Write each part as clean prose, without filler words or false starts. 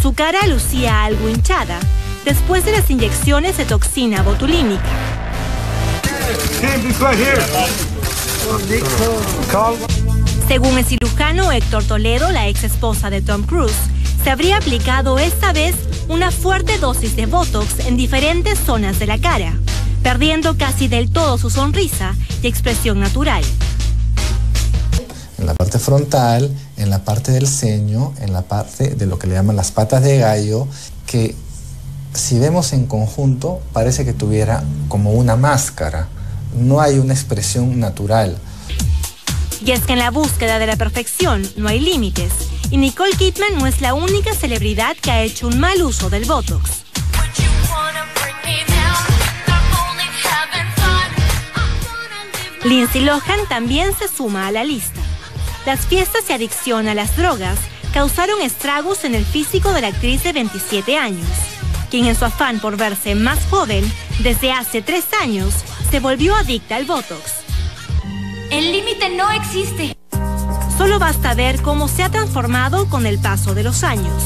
Su cara lucía algo hinchada después de las inyecciones de toxina botulínica. Según el cirujano Héctor Toledo, la ex esposa de Tom Cruise, se habría aplicado esta vez una fuerte dosis de Botox en diferentes zonas de la cara, perdiendo casi del todo su sonrisa y expresión natural. En la parte frontal, en la parte del ceño, en la parte de lo que le llaman las patas de gallo, que si vemos en conjunto parece que tuviera como una máscara. No hay una expresión natural. Y es que en la búsqueda de la perfección no hay límites, y Nicole Kidman no es la única celebridad que ha hecho un mal uso del Botox. Lindsay Lohan también se suma a la lista. Las fiestas y adicción a las drogas causaron estragos en el físico de la actriz de 27 años, quien en su afán por verse más joven, desde hace 3 años, se volvió adicta al Botox. El límite no existe. Solo basta ver cómo se ha transformado con el paso de los años.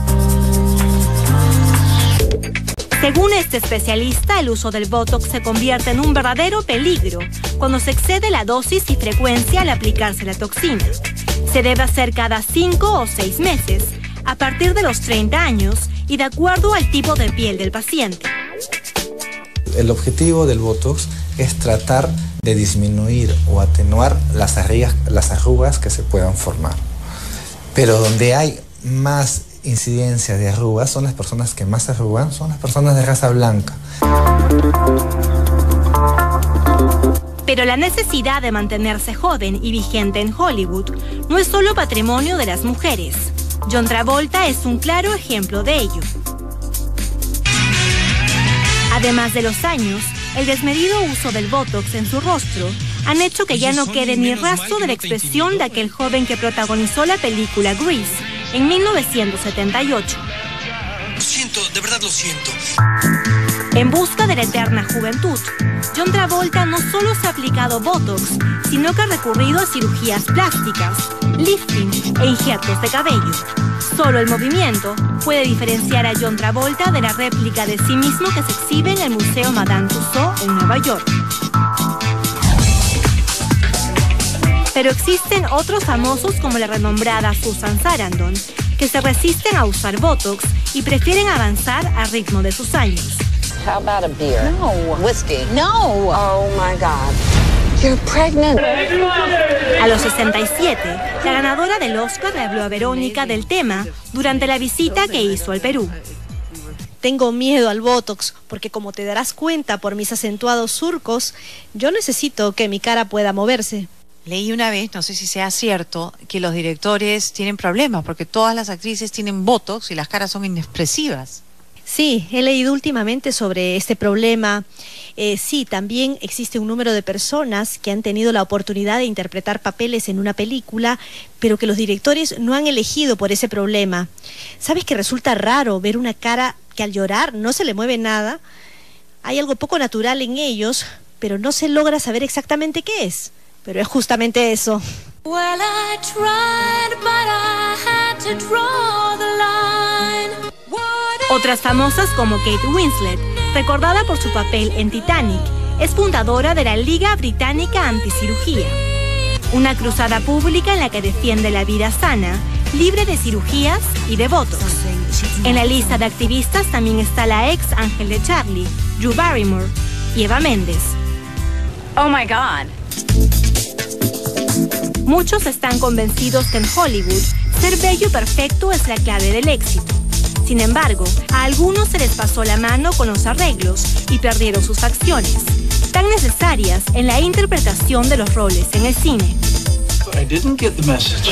Según este especialista, el uso del Botox se convierte en un verdadero peligro cuando se excede la dosis y frecuencia al aplicarse la toxina. Se debe hacer cada 5 o 6 meses, a partir de los 30 años y de acuerdo al tipo de piel del paciente. El objetivo del Botox es tratar de disminuir o atenuar las arrugas que se puedan formar. Pero donde hay más incidencia de arrugas son las personas que más se arrugan, son las personas de raza blanca. Pero la necesidad de mantenerse joven y vigente en Hollywood no es solo patrimonio de las mujeres. John Travolta es un claro ejemplo de ello. Además de los años, el desmedido uso del Botox en su rostro han hecho que ya no quede ni rastro de la expresión de aquel joven que protagonizó la película Grease en 1978. Lo siento, de verdad lo siento. En busca de la eterna juventud, John Travolta no solo se ha aplicado Botox, sino que ha recurrido a cirugías plásticas, lifting e injertos de cabello. Solo el movimiento puede diferenciar a John Travolta de la réplica de sí mismo que se exhibe en el Museo Madame Tussauds en Nueva York. Pero existen otros famosos como la renombrada Susan Sarandon, que se resisten a usar Botox y prefieren avanzar al ritmo de sus años. How about a beer? No. Whiskey? No. Oh my God. You're pregnant. A los 67, la ganadora del Oscar le habló a Verónica del tema durante la visita que hizo al Perú. Tengo miedo al Botox porque, como te darás cuenta por mis acentuados surcos, yo necesito que mi cara pueda moverse. Leí una vez, no sé si sea cierto, que los directores tienen problemas porque todas las actrices tienen Botox y las caras son inexpresivas. Sí, he leído últimamente sobre este problema. Sí, también existe un número de personas que han tenido la oportunidad de interpretar papeles en una película, pero que los directores no han elegido por ese problema. ¿Sabes que resulta raro ver una cara que al llorar no se le mueve nada? Hay algo poco natural en ellos, pero no se logra saber exactamente qué es. Pero es justamente eso. Well, I tried, but I had to draw the line. Otras famosas como Kate Winslet, recordada por su papel en Titanic, es fundadora de la Liga Británica Anticirugía, una cruzada pública en la que defiende la vida sana, libre de cirugías y de Botox. En la lista de activistas también está la ex ángel de Charlie, Drew Barrymore, y Eva Méndez. Oh my God. Muchos están convencidos que en Hollywood ser bello y perfecto es la clave del éxito. Sin embargo, a algunos se les pasó la mano con los arreglos y perdieron sus facciones, tan necesarias en la interpretación de los roles en el cine. I didn't get the message.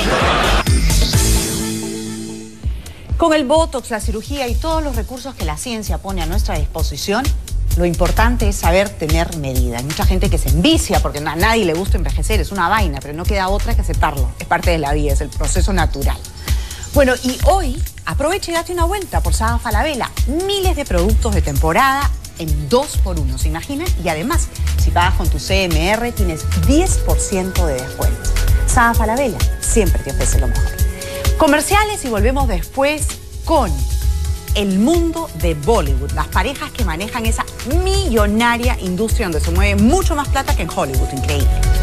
Con el Botox, la cirugía y todos los recursos que la ciencia pone a nuestra disposición, lo importante es saber tener medida. Hay mucha gente que se envicia porque a nadie le gusta envejecer, es una vaina, pero no queda otra que aceptarlo. Es parte de la vida, es el proceso natural. Bueno, y hoy aprovecha y date una vuelta por Saba Falabella. Miles de productos de temporada en 2x1, ¿se imaginan? Y además, si pagas con tu CMR, tienes 10% de descuento. Saba Falabella siempre te ofrece lo mejor. Comerciales y volvemos después con el mundo de Bollywood, las parejas que manejan esa millonaria industria donde se mueve mucho más plata que en Hollywood, increíble.